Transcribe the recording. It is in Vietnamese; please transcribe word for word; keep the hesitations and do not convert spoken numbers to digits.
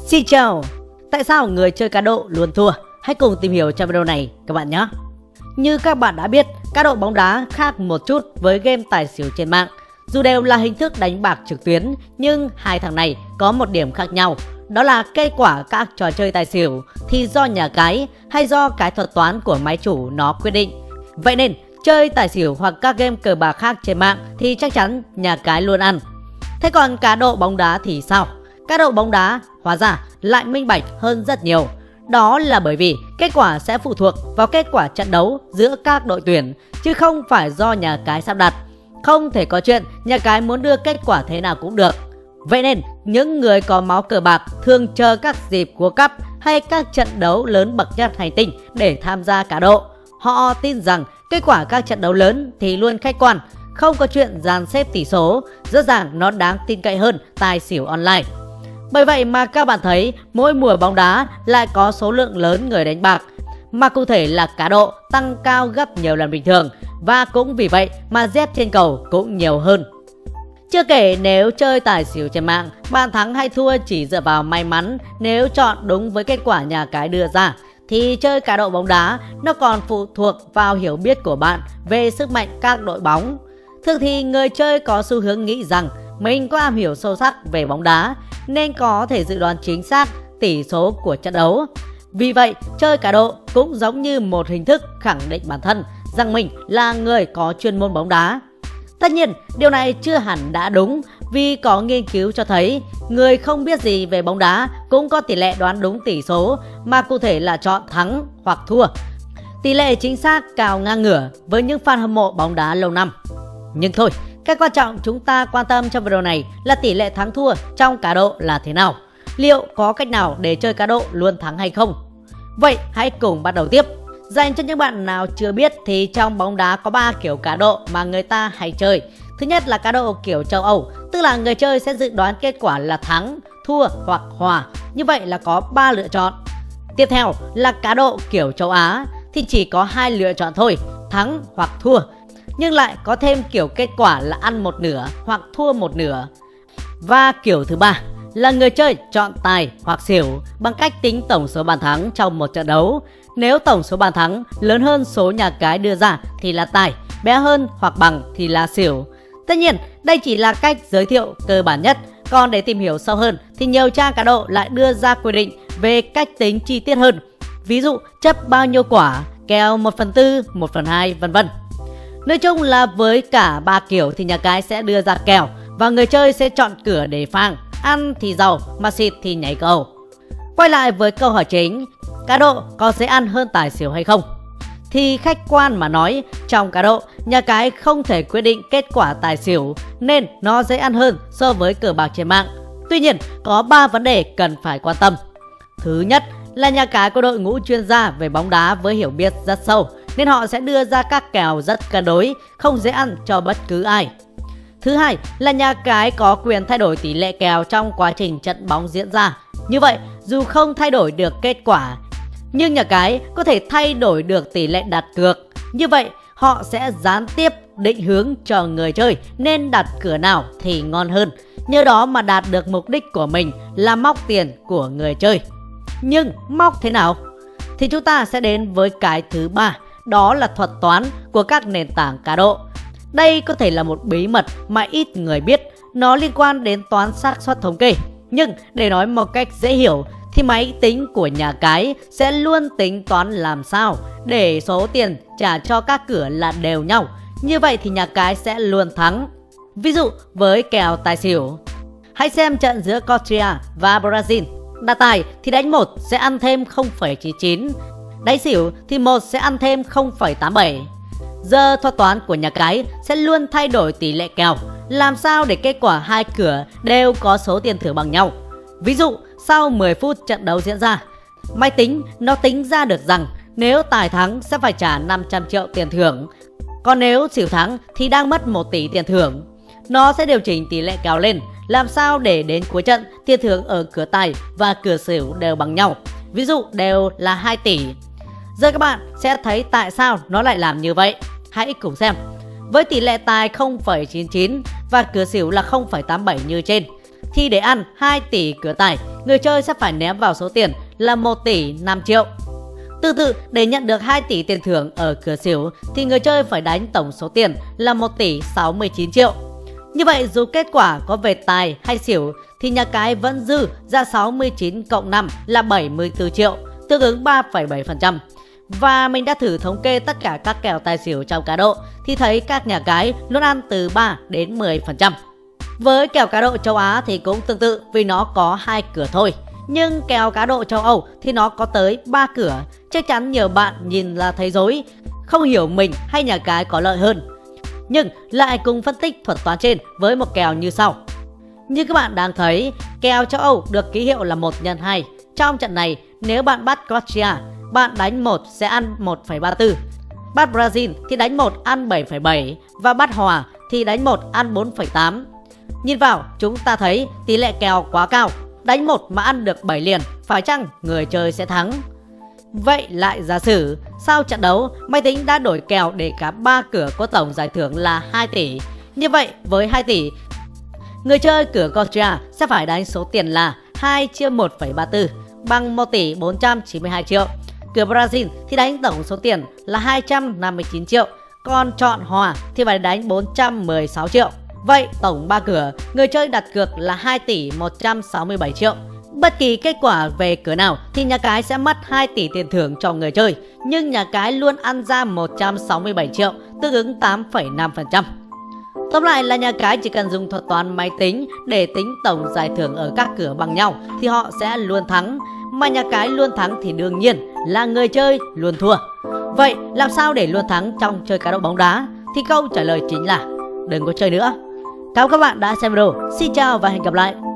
Xin chào! Tại sao người chơi cá độ luôn thua? Hãy cùng tìm hiểu trong video này các bạn nhé! Như các bạn đã biết, cá độ bóng đá khác một chút với game tài xỉu trên mạng. Dù đều là hình thức đánh bạc trực tuyến, nhưng hai thằng này có một điểm khác nhau. Đó là kết quả các trò chơi tài xỉu thì do nhà cái hay do cái thuật toán của máy chủ nó quyết định. Vậy nên, chơi tài xỉu hoặc các game cờ bạc khác trên mạng thì chắc chắn nhà cái luôn ăn. Thế còn cá độ bóng đá thì sao? Cá độ bóng đá hóa ra lại minh bạch hơn rất nhiều. Đó là bởi vì kết quả sẽ phụ thuộc vào kết quả trận đấu giữa các đội tuyển, chứ không phải do nhà cái sắp đặt. Không thể có chuyện nhà cái muốn đưa kết quả thế nào cũng được. Vậy nên những người có máu cờ bạc thường chờ các dịp World Cup hay các trận đấu lớn bậc nhất hành tinh để tham gia cá độ. Họ tin rằng kết quả các trận đấu lớn thì luôn khách quan, không có chuyện dàn xếp tỷ số, rõ ràng nó đáng tin cậy hơn tài xỉu online. Bởi vậy mà các bạn thấy mỗi mùa bóng đá lại có số lượng lớn người đánh bạc, mà cụ thể là cá độ tăng cao gấp nhiều lần bình thường, và cũng vì vậy mà dép trên cầu cũng nhiều hơn. Chưa kể nếu chơi tài xỉu trên mạng, bạn thắng hay thua chỉ dựa vào may mắn nếu chọn đúng với kết quả nhà cái đưa ra, thì chơi cá độ bóng đá nó còn phụ thuộc vào hiểu biết của bạn về sức mạnh các đội bóng. Thường thì người chơi có xu hướng nghĩ rằng mình có am hiểu sâu sắc về bóng đá nên có thể dự đoán chính xác tỷ số của trận đấu. Vì vậy, chơi cá độ cũng giống như một hình thức khẳng định bản thân rằng mình là người có chuyên môn bóng đá. Tất nhiên, điều này chưa hẳn đã đúng, vì có nghiên cứu cho thấy người không biết gì về bóng đá cũng có tỷ lệ đoán đúng tỷ số, mà cụ thể là chọn thắng hoặc thua. Tỷ lệ chính xác cao ngang ngửa với những fan hâm mộ bóng đá lâu năm. Nhưng thôi, cái quan trọng chúng ta quan tâm trong video này là tỷ lệ thắng thua trong cá độ là thế nào. Liệu có cách nào để chơi cá độ luôn thắng hay không? Vậy hãy cùng bắt đầu tiếp. Dành cho những bạn nào chưa biết thì trong bóng đá có ba kiểu cá độ mà người ta hay chơi. Thứ nhất là cá độ kiểu châu Âu, tức là người chơi sẽ dự đoán kết quả là thắng, thua hoặc hòa. Như vậy là có ba lựa chọn. Tiếp theo là cá độ kiểu châu Á, thì chỉ có hai lựa chọn thôi, thắng hoặc thua. Nhưng lại có thêm kiểu kết quả là ăn một nửa hoặc thua một nửa. Và kiểu thứ ba là người chơi chọn tài hoặc xỉu bằng cách tính tổng số bàn thắng trong một trận đấu. Nếu tổng số bàn thắng lớn hơn số nhà cái đưa ra thì là tài, bé hơn hoặc bằng thì là xỉu. Tất nhiên, đây chỉ là cách giới thiệu cơ bản nhất. Còn để tìm hiểu sâu hơn thì nhiều trang cá độ lại đưa ra quy định về cách tính chi tiết hơn. Ví dụ chấp bao nhiêu quả, kèo một phần tư, một phần hai, vân vân. Nói chung là với cả ba kiểu thì nhà cái sẽ đưa ra kèo và người chơi sẽ chọn cửa để phang, ăn thì giàu mà xịt thì nhảy cầu. Quay lại với câu hỏi chính, cá độ có dễ ăn hơn tài xỉu hay không? Thì khách quan mà nói, trong cá độ, nhà cái không thể quyết định kết quả tài xỉu nên nó dễ ăn hơn so với cờ bạc trên mạng. Tuy nhiên, có ba vấn đề cần phải quan tâm. Thứ nhất là nhà cái có đội ngũ chuyên gia về bóng đá với hiểu biết rất sâu, nên họ sẽ đưa ra các kèo rất cân đối, không dễ ăn cho bất cứ ai. Thứ hai là nhà cái có quyền thay đổi tỷ lệ kèo trong quá trình trận bóng diễn ra. Như vậy, dù không thay đổi được kết quả, nhưng nhà cái có thể thay đổi được tỷ lệ đặt cược. Như vậy, họ sẽ gián tiếp định hướng cho người chơi nên đặt cửa nào thì ngon hơn. Nhờ đó mà đạt được mục đích của mình là móc tiền của người chơi. Nhưng móc thế nào? Thì chúng ta sẽ đến với cái thứ ba, đó là thuật toán của các nền tảng cá độ. Đây có thể là một bí mật mà ít người biết, nó liên quan đến toán xác suất thống kê. Nhưng để nói một cách dễ hiểu thì máy tính của nhà cái sẽ luôn tính toán làm sao để số tiền trả cho các cửa là đều nhau. Như vậy thì nhà cái sẽ luôn thắng. Ví dụ với kèo tài xỉu, hãy xem trận giữa Croatia và Brazil. Đặt tài thì đánh một sẽ ăn thêm không phẩy chín chín, đánh xỉu thì một sẽ ăn thêm không phẩy tám bảy. Giờ thuật toán của nhà cái sẽ luôn thay đổi tỷ lệ kèo, làm sao để kết quả hai cửa đều có số tiền thưởng bằng nhau. Ví dụ sau mười phút trận đấu diễn ra, máy tính nó tính ra được rằng nếu tài thắng sẽ phải trả năm trăm triệu tiền thưởng, còn nếu xỉu thắng thì đang mất một tỷ tiền thưởng. Nó sẽ điều chỉnh tỷ lệ kèo lên, làm sao để đến cuối trận tiền thưởng ở cửa tài và cửa xỉu đều bằng nhau. Ví dụ đều là hai tỷ. Giờ các bạn sẽ thấy tại sao nó lại làm như vậy. Hãy cùng xem. Với tỷ lệ tài không phẩy chín chín và cửa xỉu là không phẩy tám bảy như trên, thì để ăn hai tỷ cửa tài, người chơi sẽ phải ném vào số tiền là một tỷ năm triệu. Tương tự, để nhận được hai tỷ tiền thưởng ở cửa xỉu thì người chơi phải đánh tổng số tiền là một tỷ sáu mươi chín triệu. Như vậy dù kết quả có về tài hay xỉu thì nhà cái vẫn dư ra sáu mươi chín cộng năm là bảy mươi tư triệu, tương ứng ba phẩy bảy phần trăm. Và mình đã thử thống kê tất cả các kèo tài xỉu trong cá độ thì thấy các nhà cái luôn ăn từ ba đến mười phần trăm. Với kèo cá độ châu Á thì cũng tương tự vì nó có hai cửa thôi. Nhưng kèo cá độ châu Âu thì nó có tới ba cửa. Chắc chắn nhiều bạn nhìn là thấy rối, không hiểu mình hay nhà cái có lợi hơn. Nhưng lại cùng phân tích thuật toán trên với một kèo như sau. Như các bạn đang thấy, kèo châu Âu được ký hiệu là một nhân hai. Trong trận này, nếu bạn bắt Croatia, bạn đánh một sẽ ăn một phẩy ba tư. Bắt Brazil thì đánh một ăn bảy phẩy bảy và bắt hòa thì đánh một ăn bốn phẩy tám. Nhìn vào, chúng ta thấy tỷ lệ kèo quá cao. Đánh một mà ăn được bảy liền, phải chăng người chơi sẽ thắng? Vậy lại giả sử sau trận đấu máy tính đã đổi kèo để cả ba cửa có tổng giải thưởng là hai tỷ. Như vậy với hai tỷ, người chơi cửa Croatia sẽ phải đánh số tiền là hai chia một phẩy ba tư bằng một tỷ bốn trăm chín mươi hai triệu. Cửa Brazil thì đánh tổng số tiền là hai trăm năm mươi chín triệu, còn chọn hòa thì phải đánh bốn trăm mười sáu triệu. Vậy tổng ba cửa, người chơi đặt cược là hai tỷ một trăm sáu mươi bảy triệu. Bất kỳ kết quả về cửa nào thì nhà cái sẽ mất hai tỷ tiền thưởng cho người chơi, nhưng nhà cái luôn ăn ra một trăm sáu mươi bảy triệu, tương ứng tám phẩy năm phần trăm. Tóm lại là nhà cái chỉ cần dùng thuật toán máy tính để tính tổng giải thưởng ở các cửa bằng nhau thì họ sẽ luôn thắng. Mà nhà cái luôn thắng thì đương nhiên là người chơi luôn thua. Vậy làm sao để luôn thắng trong chơi cá độ bóng đá? Thì câu trả lời chính là đừng có chơi nữa. Cảm ơn các bạn đã xem video. Xin chào và hẹn gặp lại.